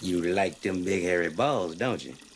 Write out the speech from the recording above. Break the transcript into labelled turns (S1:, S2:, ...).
S1: You like them big hairy balls, don't you?